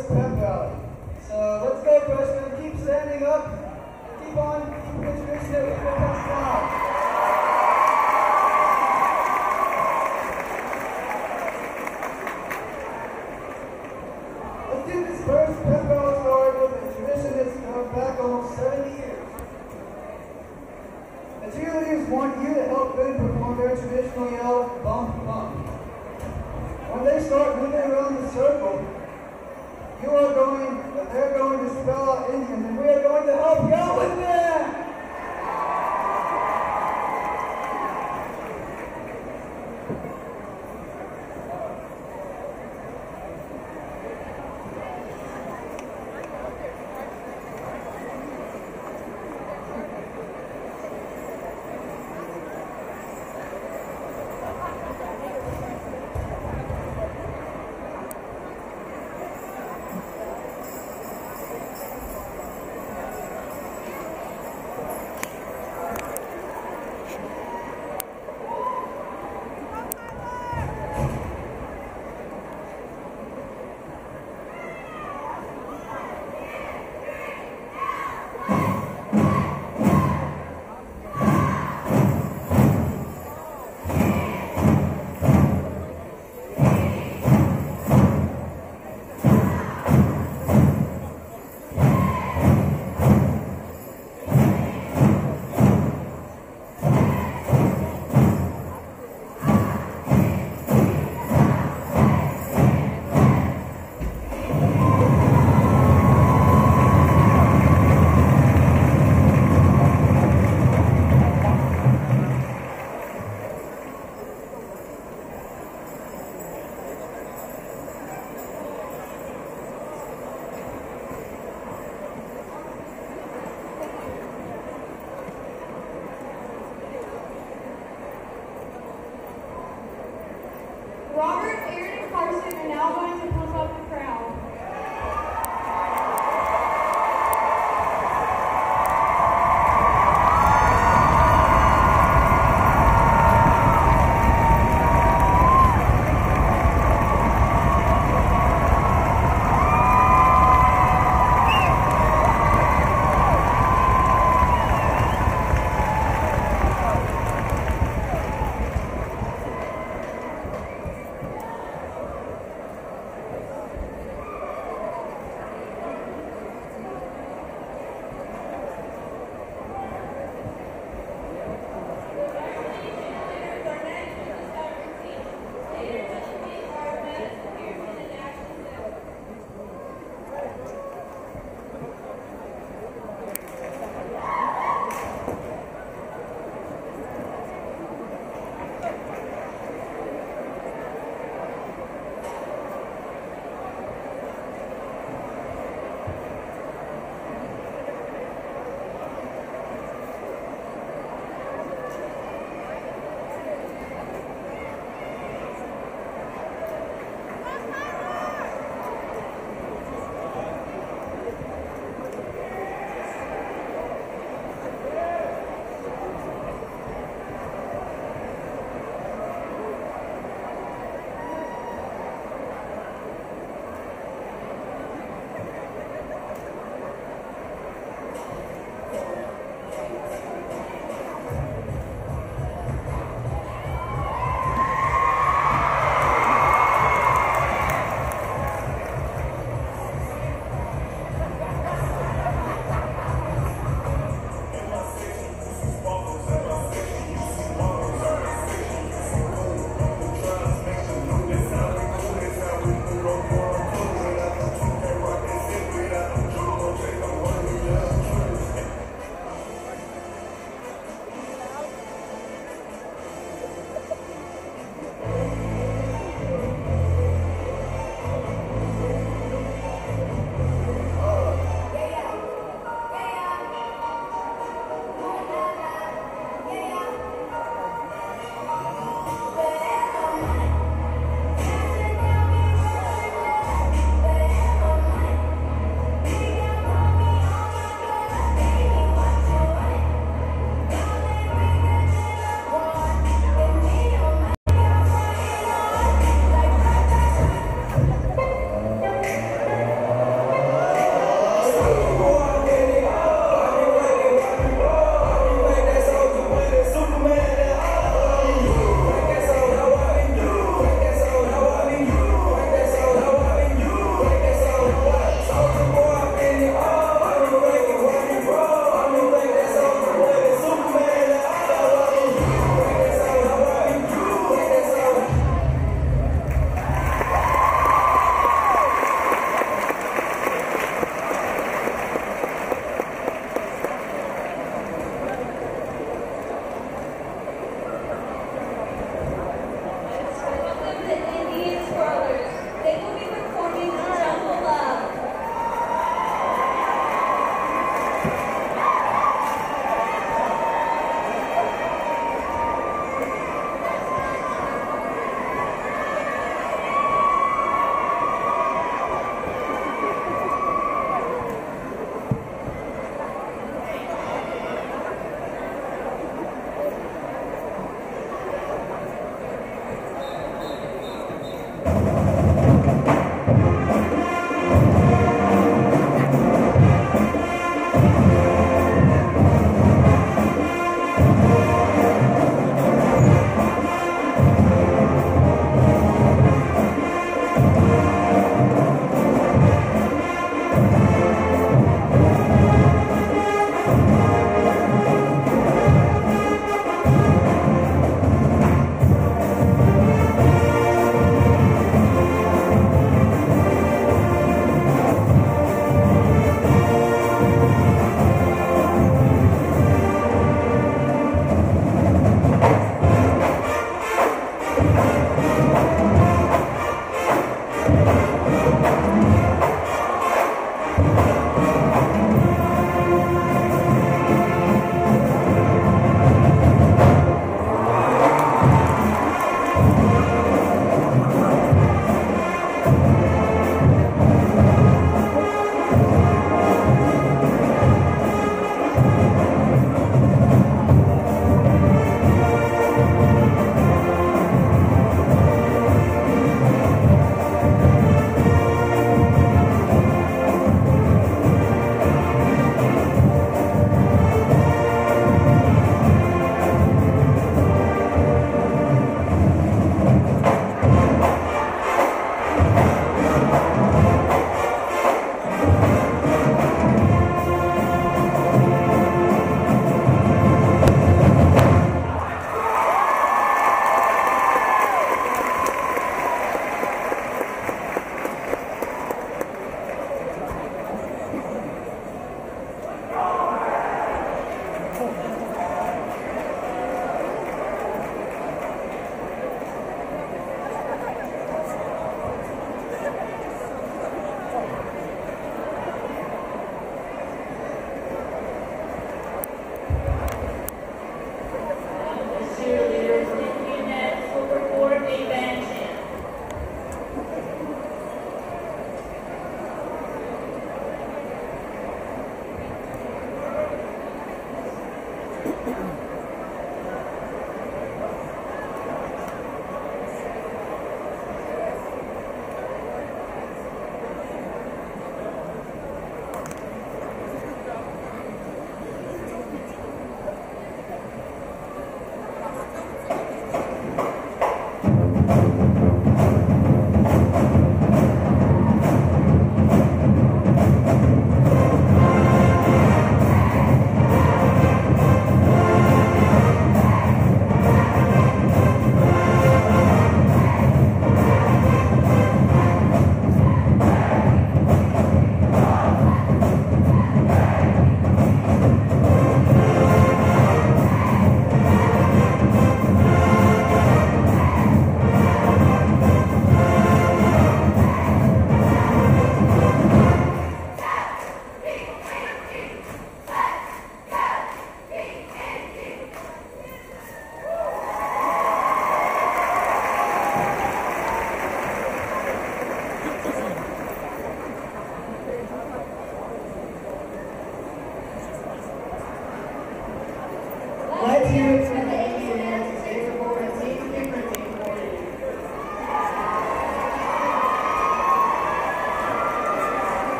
first pep rally. So let's go, freshmen. Keep standing up. Keep on. Keep introducing it with your best smile. Let's get this first pep rally started with a tradition that's going back almost 70 years. The cheerleaders want you to help them perform their traditional yell, bump, bump. When they start moving around the circle, they're going to spell out Indian, and we are going to help yell with them!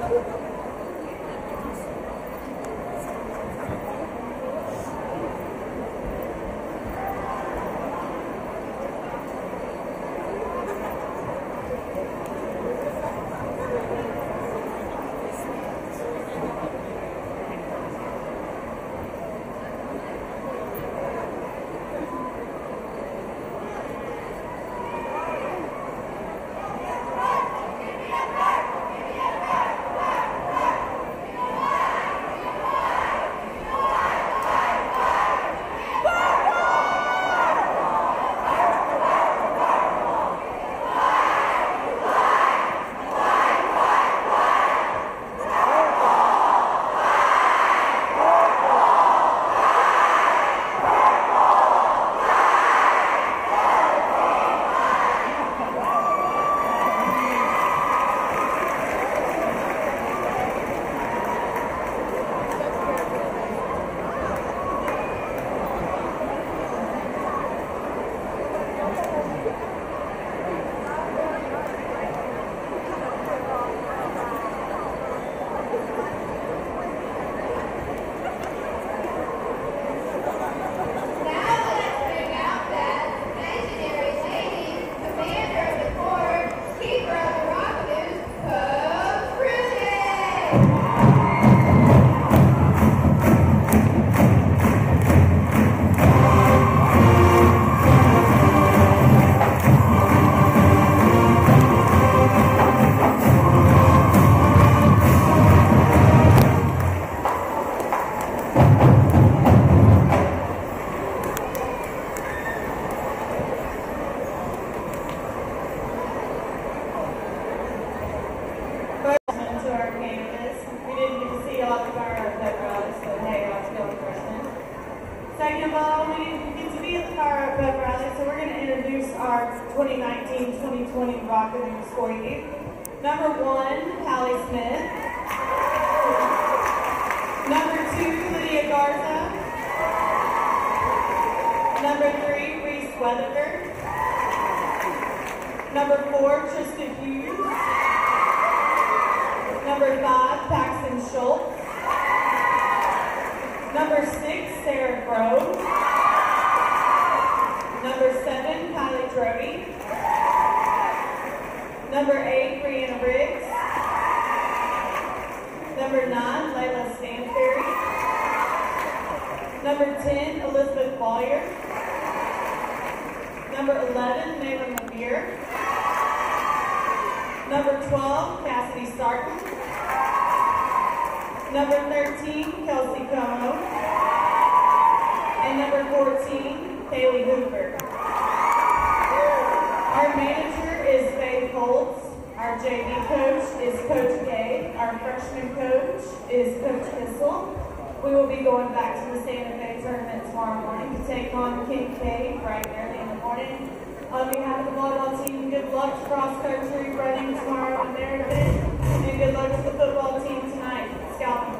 Second of all, we get to be at the Pep Rally, so we're going to introduce our 2019-2020 Rockadoos for you. Number 1, Hallie Smith. Number 2, Lydia Garza. Number 3, Reese Weatherford. Number 4, Tristan Hughes. Number 5, Paxton Schultz. Number 6, Sarah Grove. Number 7, Kylie Trody. Number 8, Brianna Riggs. Number 9, Layla Stansberry. Number 10, Elizabeth Boyer. Number 11, Malin Levere. Number 12, Cassidy Sarton. Number 13, Kelsey Como. And number 14, Kaylee Hoover. Our manager is Faith Holtz. Our JV coach is Coach Gay. Our freshman coach is Coach Kissel. We will be going back to the Santa Fe tournament tomorrow morning to take on Kincaid bright and early in the morning. On behalf of the volleyball team, good luck to cross-country running tomorrow in their event, and good luck to the football team tonight. Scouting.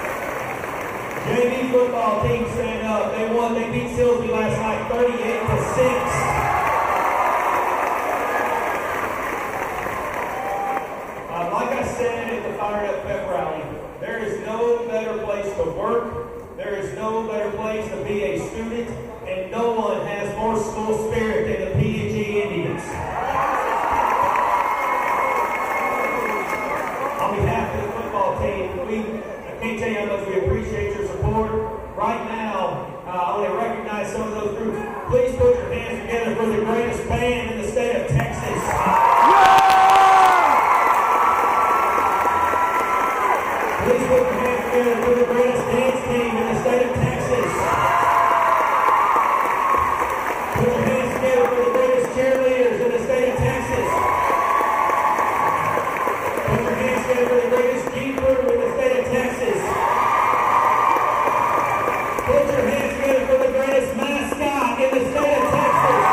JV football team stand up. They beat Silsbee last night 38-6. Please put your hands together for the greatest band in the state of Texas. Please put your hands together for the greatest dance team in the state of Texas. Put your hands together for the greatest cheerleaders in the state of Texas. Put your hands together for the greatest ski crew in the state of Texas. Put your hands together for the greatest mascot in the state of Texas.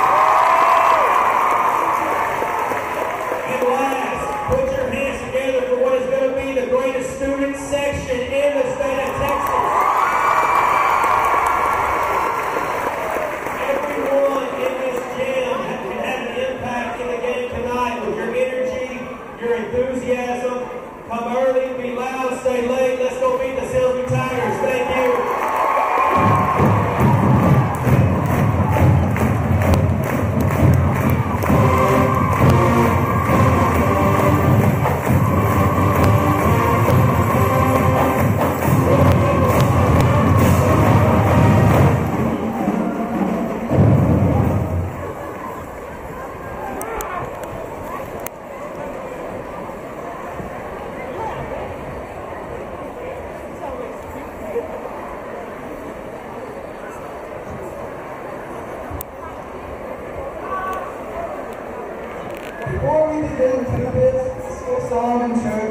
And last, put your hands together for what is going to be the greatest student section in the state of Texas. Everyone in this gym can have an impact in the game tonight with your energy, your enthusiasm. Come early, be loud, stay late. Let's go beat the Silsbee Tigers. Thank you. Before we begin to this school song in church,